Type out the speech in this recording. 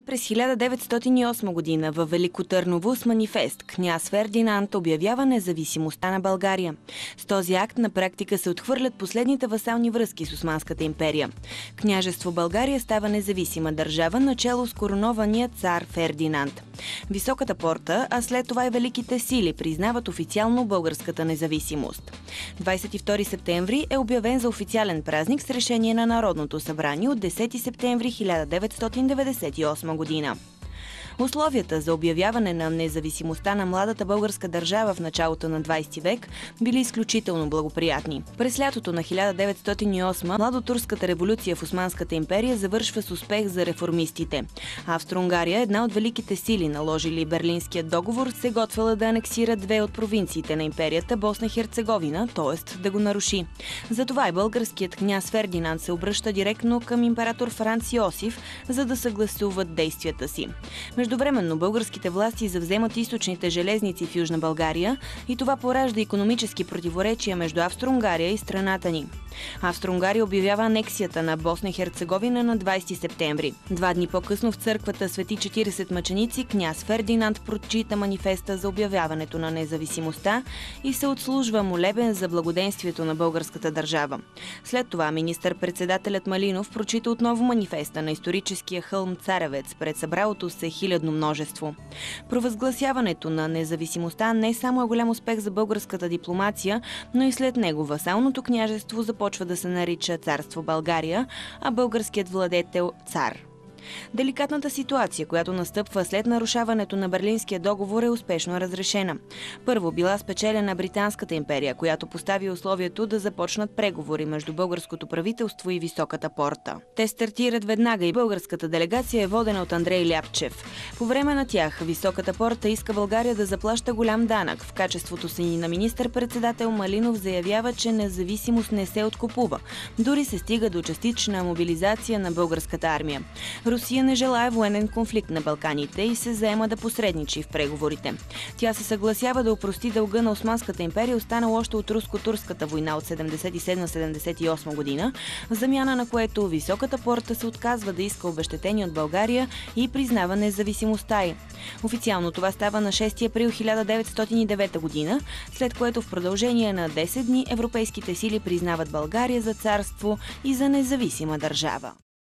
През 1908 година във Велико Търново с манифест княз Фердинанд обявява независимостта на България. С този акт на практика се отхвърлят последните васални връзки с Османската империя. Княжество България става независима държава начело с коронования цар Фердинанд. Високата порта, а след това и Великите сили признават официално българската независимост. 22 септември е обявен за официален празник с решение на Народното събрание от 10 септември 1998 година. Условията за обявяване на независимостта на младата българска държава в началото на 20 век били изключително благоприятни. През лятото на 1908 младотурската революция в Османската империя завършва с успех за реформистите. Австро-Унгария, една от великите сили, наложили Берлинския договор, се готвела да анексира две от провинциите на империята – Босна и Херцеговина, т.е. да го наруши. Затова и българският княз Фердинанд се обръща директно към император Франц Йосиф, за да съгласуват действията си. Междувременно българските власти завземат източните железници в Южна България и това поражда икономически противоречия между Австро-Унгария и страната ни. Австро-Унгария обявява анексията на Босна и Херцеговина на 20 септември. 2 дни по-късно в църквата Свети 40 мъченици княз Фердинанд прочита манифеста за обявяването на независимостта и се отслужва молебен за благоденствието на българската държава. След това министър-председателят Малинов прочита отново манифеста на историческия хълм Царевец пред събралото се хилядно множество. Провъзгласяването на независимостта не само е голям успех за българската дипломация, но и след него васалното княжество започва да се нарича Царство България, а българският владетел – цар. Деликатната ситуация, която настъпва след нарушаването на Берлинския договор, е успешно разрешена. Първо била спечелена Британската империя, която постави условието да започнат преговори между българското правителство и Високата порта. Те стартират веднага и българската делегация е водена от Андрей Ляпчев. По време на тях Високата порта иска България да заплаща голям данък. В качеството си на министър-председател Малинов заявява, че независимост не се откупува. Дори се стига до частична мобилизация на българската армия. Русия не желае военен конфликт на Балканите и се заема да посредничи в преговорите. Тя се съгласява да опрости дълга на Османската империя, останал още от руско-турската война от 77-78 година, в замяна на което Високата порта се отказва да иска обезщетение от България и признава независимостта й. Официално това става на 6 април 1909 година, след което в продължение на 10 дни европейските сили признават България за царство и за независима държава.